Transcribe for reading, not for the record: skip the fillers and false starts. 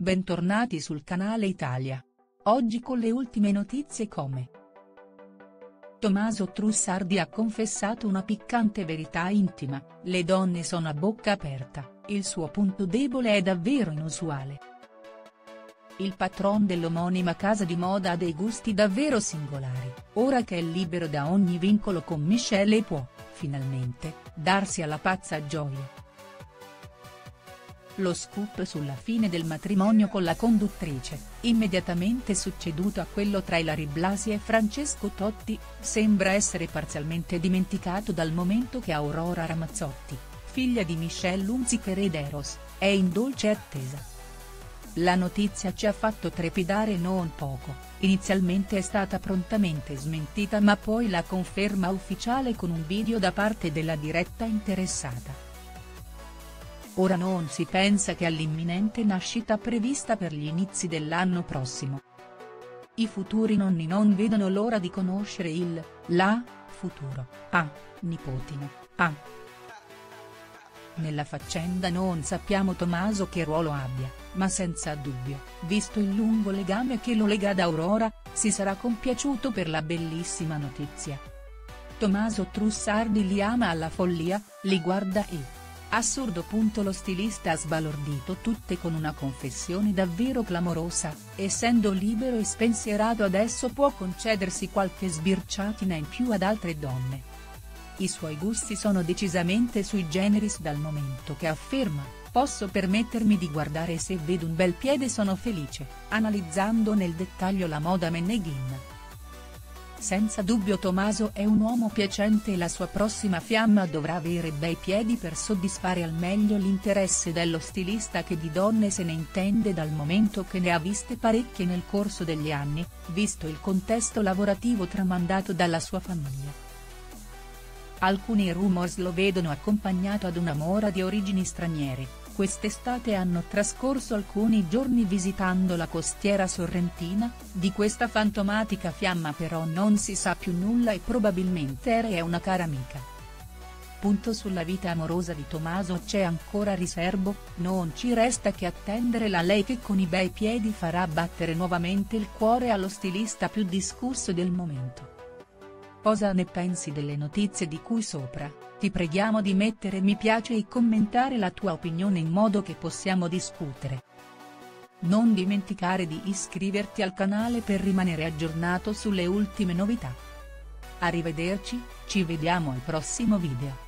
Bentornati sul canale Italia. Oggi con le ultime notizie come Tommaso Trussardi ha confessato una piccante verità intima, le donne sono a bocca aperta, il suo punto debole è davvero inusuale. Il patron dell'omonima casa di moda ha dei gusti davvero singolari, ora che è libero da ogni vincolo con Michelle e può, finalmente, darsi alla pazza gioia. Lo scoop sulla fine del matrimonio con la conduttrice, immediatamente succeduto a quello tra Ilary Blasi e Francesco Totti, sembra essere parzialmente dimenticato dal momento che Aurora Ramazzotti, figlia di Michelle Hunziker ed Eros, è in dolce attesa. La notizia ci ha fatto trepidare non poco, inizialmente è stata prontamente smentita ma poi la conferma ufficiale con un video da parte della diretta interessata. Ora non si pensa che all'imminente nascita prevista per gli inizi dell'anno prossimo. I futuri nonni non vedono l'ora di conoscere la futuro nipotino. Nella faccenda non sappiamo Tommaso che ruolo abbia, ma senza dubbio, visto il lungo legame che lo lega ad Aurora, si sarà compiaciuto per la bellissima notizia. Tommaso Trussardi li ama alla follia, li guarda e assurdo. Lo stilista ha sbalordito tutte con una confessione davvero clamorosa, essendo libero e spensierato adesso può concedersi qualche sbirciatina in più ad altre donne. I suoi gusti sono decisamente sui generis dal momento che afferma, posso permettermi di guardare e se vedo un bel piede sono felice, analizzando nel dettaglio la moda Meneghin. Senza dubbio Tommaso è un uomo piacente e la sua prossima fiamma dovrà avere bei piedi per soddisfare al meglio l'interesse dello stilista che di donne se ne intende dal momento che ne ha viste parecchie nel corso degli anni, visto il contesto lavorativo tramandato dalla sua famiglia. Alcuni rumors lo vedono accompagnato ad una mora di origini straniere. Quest'estate hanno trascorso alcuni giorni visitando la costiera sorrentina, di questa fantomatica fiamma però non si sa più nulla e probabilmente è una cara amica. Sulla vita amorosa di Tommaso c'è ancora riserbo, non ci resta che attendere la lei che con i bei piedi farà battere nuovamente il cuore allo stilista più discusso del momento. Cosa ne pensi delle notizie di cui sopra? Ti preghiamo di mettere mi piace e commentare la tua opinione in modo che possiamo discutere. Non dimenticare di iscriverti al canale per rimanere aggiornato sulle ultime novità. Arrivederci, ci vediamo al prossimo video.